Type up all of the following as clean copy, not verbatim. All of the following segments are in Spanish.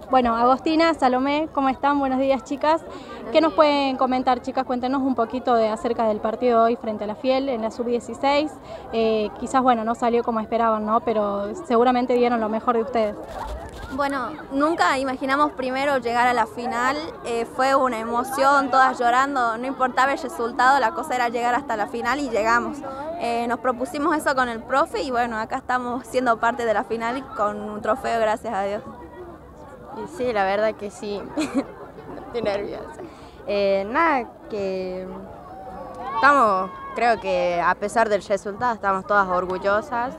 Bueno, Agostina, Salomé, ¿cómo están? Buenos días, chicas. ¿Qué nos pueden comentar, chicas? Cuéntenos un poquito acerca del partido de hoy frente a la Fiel en la sub-16. Quizás, bueno, no salió como esperaban, ¿no? Pero seguramente dieron lo mejor de ustedes. Bueno, nunca imaginamos primero llegar a la final, fue una emoción, todas llorando, no importaba el resultado, la cosa era llegar hasta la final y llegamos. Nos propusimos eso con el profe y bueno, acá estamos siendo parte de la final con un trofeo, gracias a Dios. Y sí, la verdad que sí, estoy nerviosa. Nada, que estamos, creo que a pesar del resultado, estamos todas orgullosas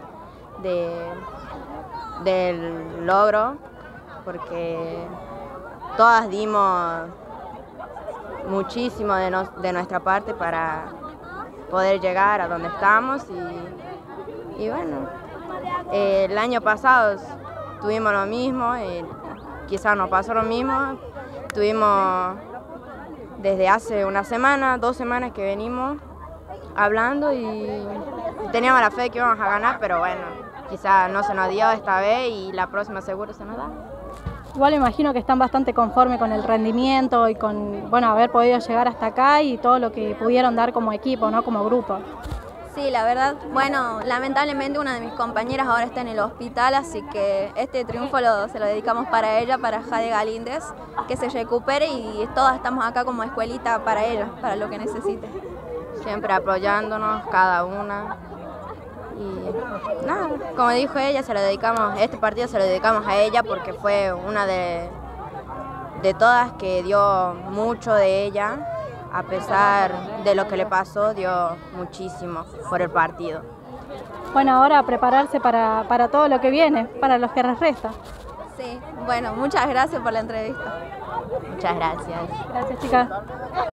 del logro, porque todas dimos muchísimo de nuestra parte para poder llegar a donde estamos y bueno, el año pasado tuvimos lo mismo, quizás nos pasó lo mismo, tuvimos desde hace una semana, 2 semanas que venimos hablando y teníamos la fe de que íbamos a ganar, pero bueno, quizás no se nos dio esta vez y la próxima seguro se nos da. Igual me imagino que están bastante conformes con el rendimiento y con, bueno, haber podido llegar hasta acá y todo lo que pudieron dar como equipo, ¿no? Como grupo. Sí, la verdad, bueno, lamentablemente una de mis compañeras ahora está en el hospital, así que este triunfo se lo dedicamos para ella, para Jade Galíndez, que se recupere y todas estamos acá como escuelita para ella, para lo que necesite. Siempre apoyándonos, cada una. Y nada, como dijo ella, este partido se lo dedicamos a ella porque fue una de todas que dio mucho de ella, a pesar de lo que le pasó, dio muchísimo por el partido. Bueno, ahora a prepararse para todo lo que viene, para los que les resta. Sí, bueno, muchas gracias por la entrevista. Muchas gracias. Gracias, chicas.